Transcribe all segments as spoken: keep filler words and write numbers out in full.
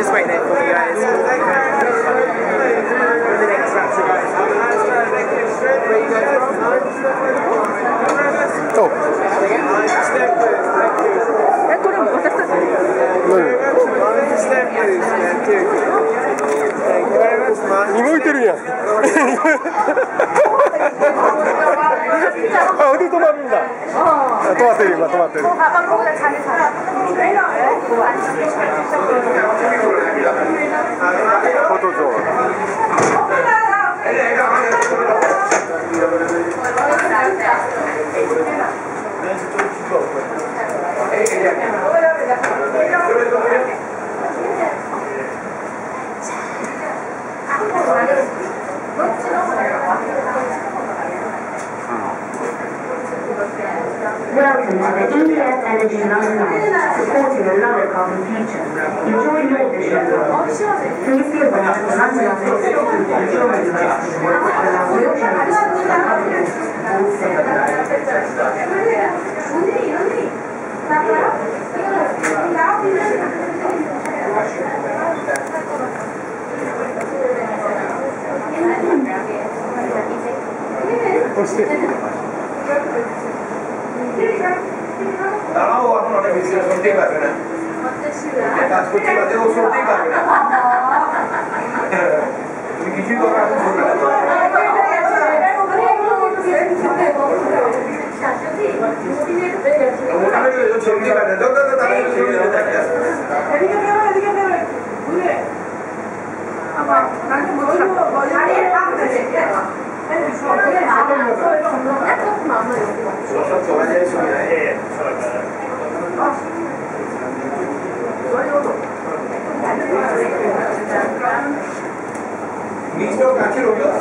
just wait there for you guys. Oh.動いてるやん。あ、腕止まるんだ。止まってる今止まってる。フォトゾーン。 Welcome to the E S Energy London line, supporting a lower carbon future. Enjoy your vision. Please be aware that the London line is still enjoying the rest of the work to allow wheelchair users and others to board 나가고 와서 너네 미스를 손대 가잖아. 나 솔직히 내가 손대 가잖아. 우리 기준도 하나 보자. 오늘은 손대 가잖아. 너도 나를 손대 가잖아. 아빠 나는 뭐 뭐 다리에 딱 되지. Mismo cachero yo.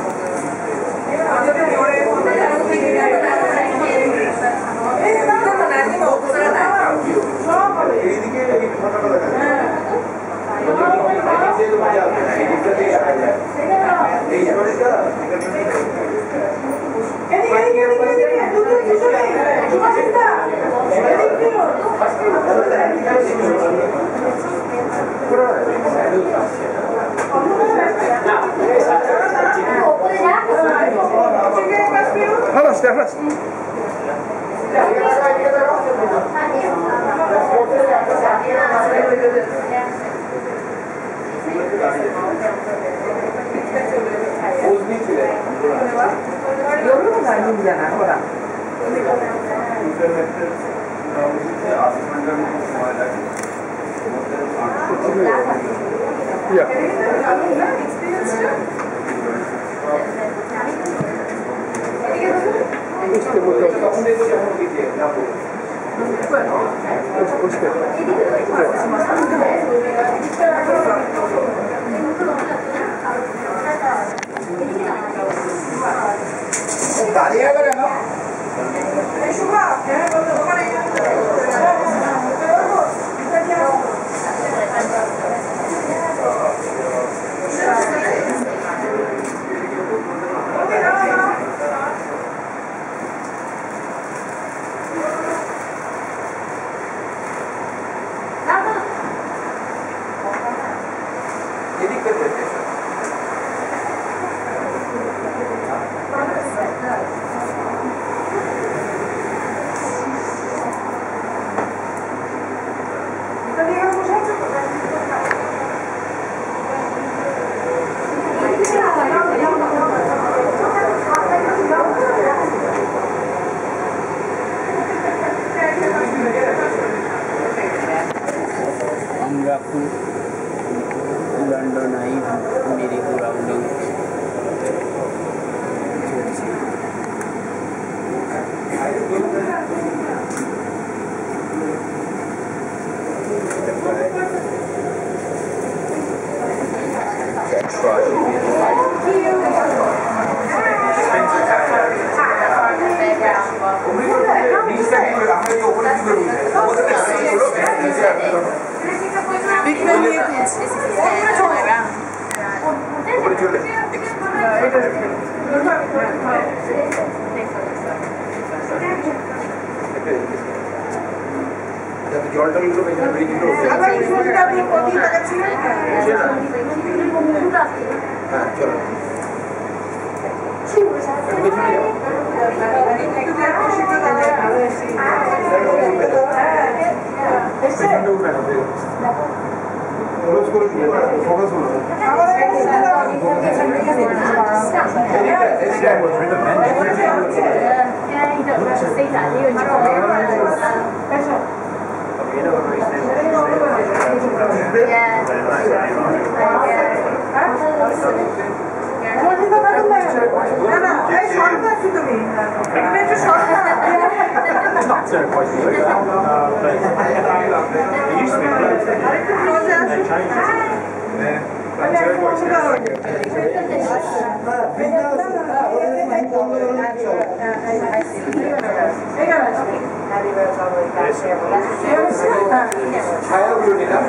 하나씩 하나씩. 여름은 아니잖아, 호라. Yeah. 다리야 그래 너? London Eye मेरी surrounding Big family. This is the other way around. জলটা এগুলো পেছনে bridge গুলো হ্যাঁ চলো close করে দিয়ে focus করো ছায়াগুলো নিলাম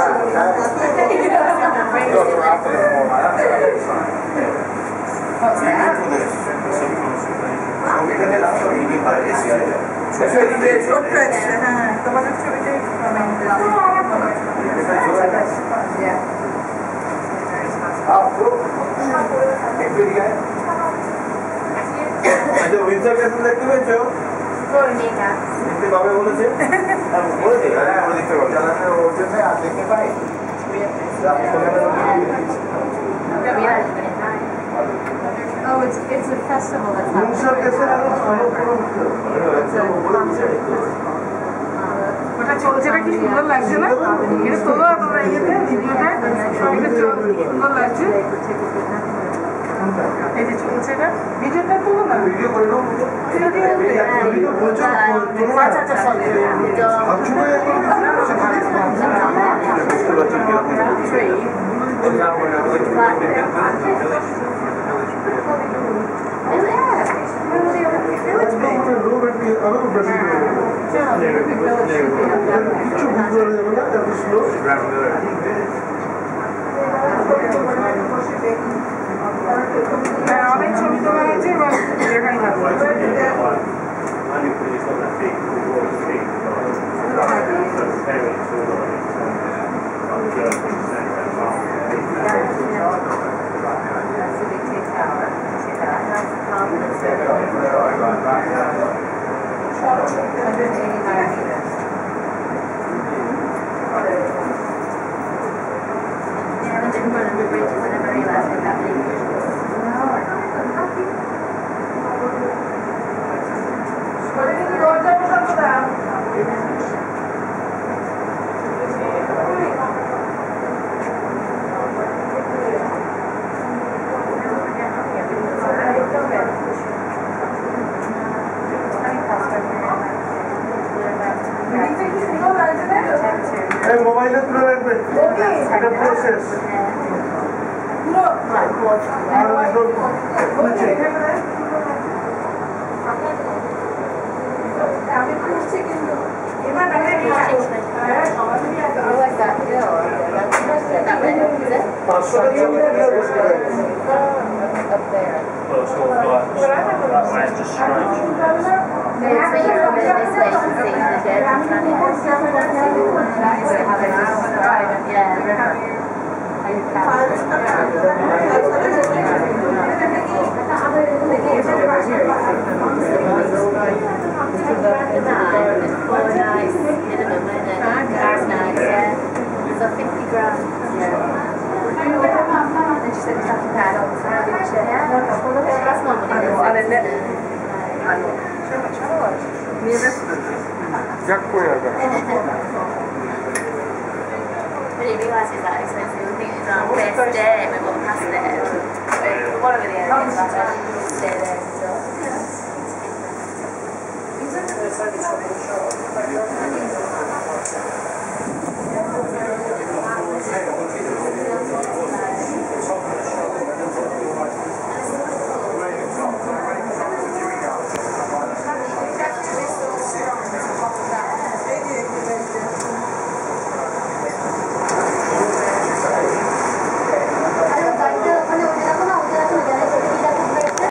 আচ্ছা উইন্টার ক্যাসেল দেখতে পেয়েছো দেখতে পাবে বলেছে বলেছে দেখতে পাবে ওর জন্য আর দেখতে পাই Oh, it's it's a festival that's happening. Winter castle আর ওটা চলছে কি সুন্দর লাগছে না এটা তোলো তোমরা ইয়েতে ভিডিওটা এটা সুন্দর লাগছে এই যে চলছে এটা ভিডিওটা তোলো না ভিডিও করে নাও ভিডিও বলছো তোমার আচ্ছা আচ্ছা সরি বুঝতে পারছি অনেক ছবি তোলা হয়েছে এবার দেখাই মোবাইলে তুলে রাখবে এটা প্রসেস আমি খুঁজছি কিন্তু এবার পাঁচশো টাকা Jak pojadę? We didn't realise it's that expensive. We think it's our first day, we walked past it. But one of the areas, stay there.